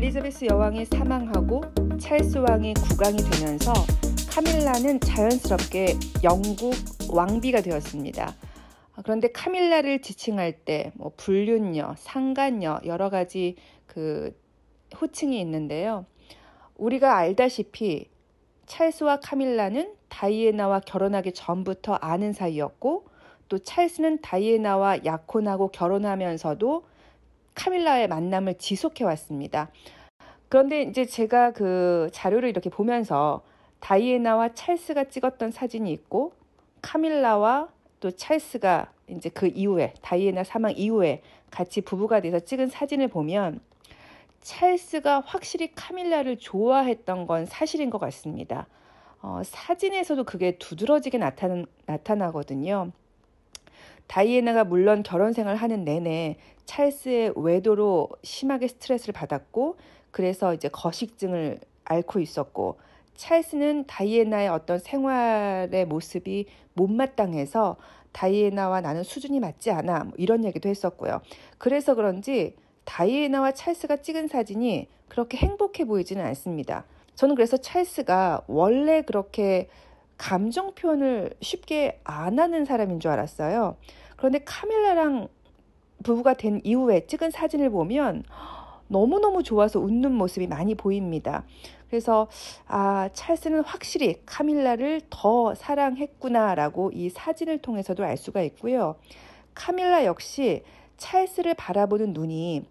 엘리자베스 여왕이 사망하고 찰스 왕이 국왕이 되면서 카밀라는 자연스럽게 영국 왕비가 되었습니다. 그런데 카밀라를 지칭할 때 불륜녀, 상간녀 여러 가지 그 호칭이 있는데요. 우리가 알다시피 찰스와 카밀라는 다이애나와 결혼하기 전부터 아는 사이였고, 또 찰스는 다이애나와 약혼하고 결혼하면서도 카밀라의 만남을 지속해 왔습니다. 그런데 이제 제가 그 자료를 이렇게 보면서 다이애나와 찰스가 찍었던 사진이 있고, 카밀라와 또 찰스가 이제 그 이후에 다이애나 사망 이후에 같이 부부가 돼서 찍은 사진을 보면 찰스가 확실히 카밀라를 좋아했던 건 사실인 것 같습니다. 사진에서도 그게 두드러지게 나타나거든요. 다이애나가 물론 결혼 생활을 하는 내내 찰스의 외도로 심하게 스트레스를 받았고, 그래서 이제 거식증을 앓고 있었고, 찰스는 다이애나의 어떤 생활의 모습이 못마땅해서 다이애나와 나는 수준이 맞지 않아 이런 얘기도 했었고요. 그래서 그런지 다이애나와 찰스가 찍은 사진이 그렇게 행복해 보이지는 않습니다. 저는 그래서 찰스가 원래 그렇게 감정 표현을 쉽게 안 하는 사람인 줄 알았어요. 그런데 카밀라랑 부부가 된 이후에 찍은 사진을 보면 너무너무 좋아서 웃는 모습이 많이 보입니다. 그래서 찰스는 확실히 카밀라를 더 사랑했구나라고 이 사진을 통해서도 알 수가 있고요. 카밀라 역시 찰스를 바라보는 눈이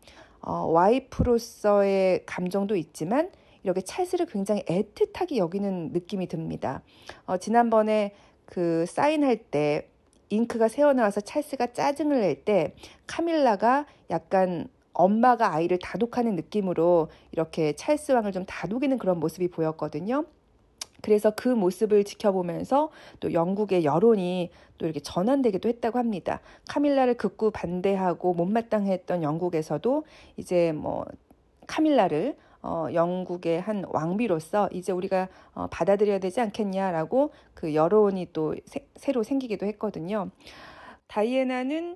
와이프로서의 감정도 있지만 이렇게 찰스를 굉장히 애틋하게 여기는 느낌이 듭니다. 지난번에 그 사인할 때 잉크가 새어나와서 찰스가 짜증을 낼 때 카밀라가 약간 엄마가 아이를 다독하는 느낌으로 이렇게 찰스 왕을 좀 다독이는 그런 모습이 보였거든요. 그래서 그 모습을 지켜보면서 또 영국의 여론이 또 이렇게 전환되기도 했다고 합니다. 카밀라를 극구 반대하고 못마땅했던 영국에서도 이제 카밀라를 영국의 한 왕비로서 이제 우리가 받아들여야 되지 않겠냐라고 그 여론이 또 새로 생기기도 했거든요. 다이애나는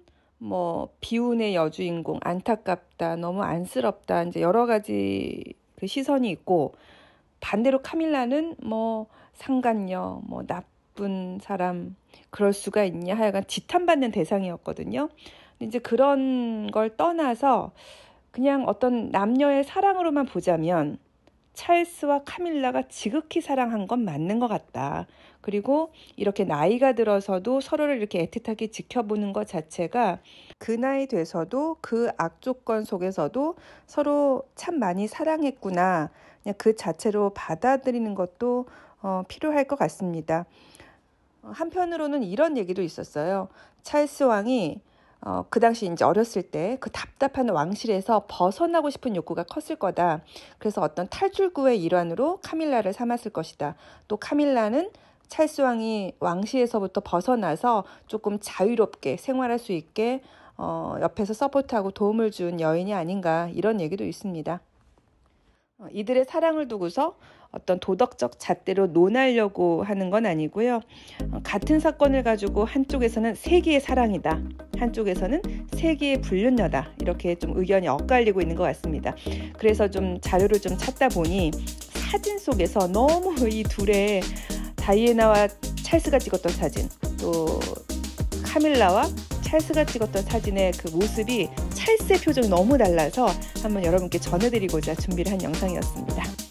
비운의 여주인공, 안타깝다, 너무 안쓰럽다, 이제 여러 가지 그 시선이 있고, 반대로 카밀라는 상간녀, 나쁜 사람, 그럴 수가 있냐 하여간 지탄받는 대상이었거든요. 근데 이제 그런 걸 떠나서 그냥 어떤 남녀의 사랑으로만 보자면 찰스와 카밀라가 지극히 사랑한 건 맞는 것 같다. 그리고 이렇게 나이가 들어서도 서로를 이렇게 애틋하게 지켜보는 것 자체가 그 나이 돼서도 그 악조건 속에서도 서로 참 많이 사랑했구나. 그냥 그 자체로 받아들이는 것도 필요할 것 같습니다. 한편으로는 이런 얘기도 있었어요. 찰스 왕이 그 당시 이제 어렸을 때 그 답답한 왕실에서 벗어나고 싶은 욕구가 컸을 거다. 그래서 어떤 탈출구의 일환으로 카밀라를 삼았을 것이다. 또 카밀라는 찰스 왕이 왕실에서부터 벗어나서 조금 자유롭게 생활할 수 있게 옆에서 서포트하고 도움을 준 여인이 아닌가, 이런 얘기도 있습니다. 이들의 사랑을 두고서 어떤 도덕적 잣대로 논하려고 하는 건 아니고요. 같은 사건을 가지고 한쪽에서는 세기의 사랑이다, 한쪽에서는 세기의 불륜녀다, 이렇게 좀 의견이 엇갈리고 있는 것 같습니다. 그래서 좀 자료를 좀 찾다 보니 사진 속에서 너무 이 둘의 다이애나와 찰스가 찍었던 사진, 또 카밀라와 찰스가 찍었던 사진의 그 모습이 찰스의 표정이 너무 달라서 한번 여러분께 전해드리고자 준비를 한 영상이었습니다.